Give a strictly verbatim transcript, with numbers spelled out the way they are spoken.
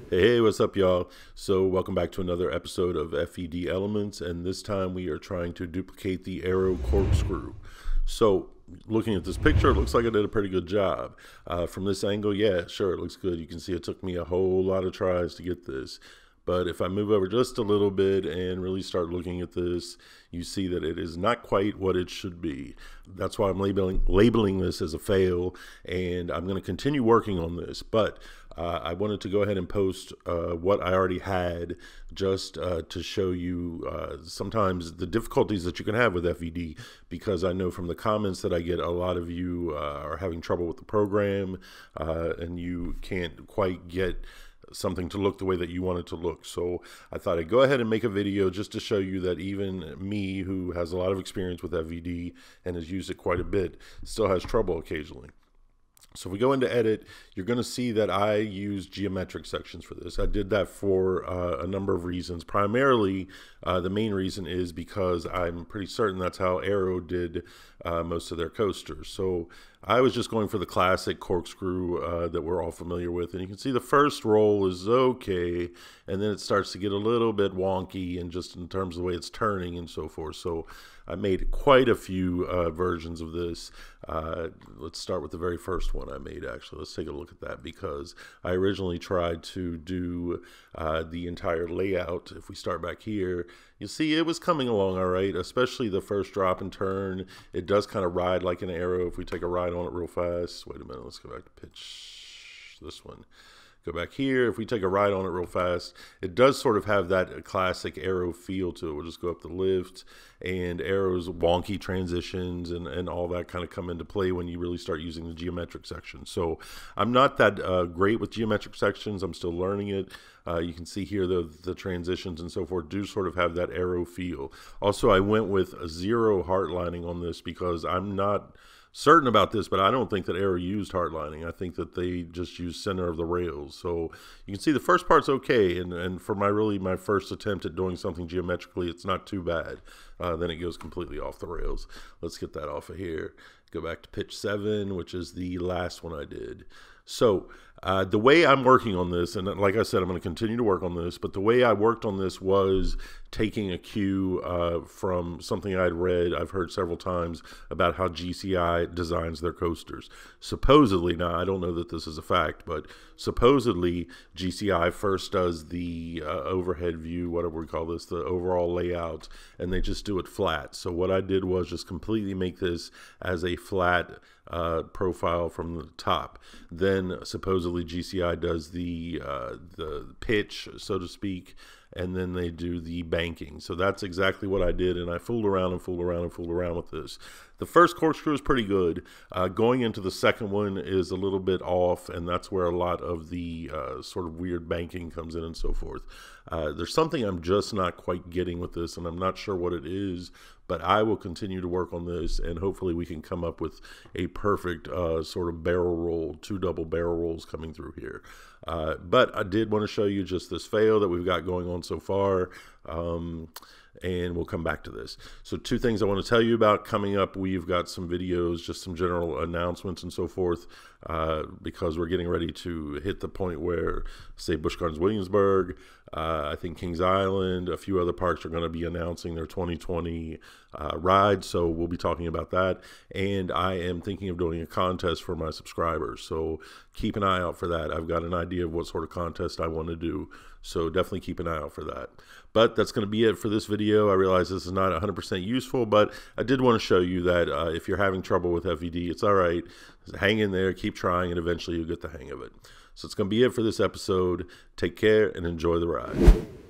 Hey, what's up, y'all? So welcome back to another episode of FVDelements, and this time we are trying to duplicate the arrow corkscrew. So looking at this picture, it looks like I did a pretty good job. Uh, from this angle, yeah, sure, it looks good. You can see it took me a whole lot of tries to get this. But if I move over just a little bit and really start looking at this, you see that it is not quite what it should be. That's why I'm labeling, labeling this as a fail, and I'm going to continue working on this. But uh, I wanted to go ahead and post uh, what I already had just uh, to show you uh, sometimes the difficulties that you can have with F V D, because I know from the comments that I get, a lot of you uh, are having trouble with the program uh, and you can't quite get something to look the way that you want it to look. So I thought I'd go ahead and make a video just to show you that even me, who has a lot of experience with F V D and has used it quite a bit, still has trouble occasionally. So if we go into edit, you're going to see that I use geometric sections for this. I did that for uh, a number of reasons. Primarily, uh, the main reason is because I'm pretty certain that's how Arrow did uh, most of their coasters. So I was just going for the classic corkscrew uh, that we're all familiar with. And you can see the first roll is okay, and then it starts to get a little bit wonky, and just in terms of the way it's turning and so forth. So I made quite a few uh, versions of this. Uh, let's start with the very first one I made, actually. Let's take a look at that, because I originally tried to do uh, the entire layout. If we start back here, you'll see it was coming along all right, especially the first drop and turn. It does kind of ride like an arrow. If we take a ride on it real fast, wait a minute, let's go back to pitch this one. Go back here. If we take a ride on it real fast, it does sort of have that classic arrow feel to it. We'll just go up the lift, and arrows, wonky transitions, and, and all that kind of come into play when you really start using the geometric section. So I'm not that uh, great with geometric sections. I'm still learning it. Uh, you can see here the, the transitions and so forth do sort of have that arrow feel. Also, I went with a zero heart lining on this because I'm not certain about this, but I don't think that Arrow used heart lining. I think that they just used center of the rails. So you can see the first part's okay, and, and for my really my first attempt at doing something geometrically, it's not too bad. Uh, then it goes completely off the rails. Let's get that off of here. Go back to pitch seven, which is the last one I did. So uh, the way I'm working on this, and like I said, I'm going to continue to work on this, but the way I worked on this was taking a cue uh, from something I'd read, I've heard several times, about how G C I designs their coasters. Supposedly, now I don't know that this is a fact, but supposedly G C I first does the uh, overhead view, whatever we call this, the overall layout, and they just do it flat. So what I did was just completely make this as a flat uh, profile from the top. Then supposedly G C I does the uh, the pitch, so to speak, and then they do the banking. So that's exactly what I did, and I fooled around and fooled around and fooled around with this. The first corkscrew is pretty good. Uh, going into the second one is a little bit off, and that's where a lot of the uh, sort of weird banking comes in and so forth. Uh, there's something I'm just not quite getting with this, and I'm not sure what it is, but I will continue to work on this, and hopefully we can come up with a perfect uh, sort of barrel roll, two double barrel rolls coming through here. Uh, but I did want to show you just this fail that we've got going on so far. Um, and we'll come back to this. So two things I want to tell you about coming up. We've got some videos, just some general announcements and so forth, uh, because we're getting ready to hit the point where, say, Busch Gardens Williamsburg, uh, I think Kings Island, a few other parks are going to be announcing their twenty twenty uh, ride. So we'll be talking about that. And I am thinking of doing a contest for my subscribers. So keep an eye out for that. I've got an idea of what sort of contest I want to do. So definitely keep an eye out for that. But that's going to be it for this video. I realize this is not one hundred percent useful, but I did want to show you that uh, if you're having trouble with F V D, it's all right. Hang in there, keep trying, and eventually you'll get the hang of it. So it's going to be it for this episode. Take care and enjoy the ride.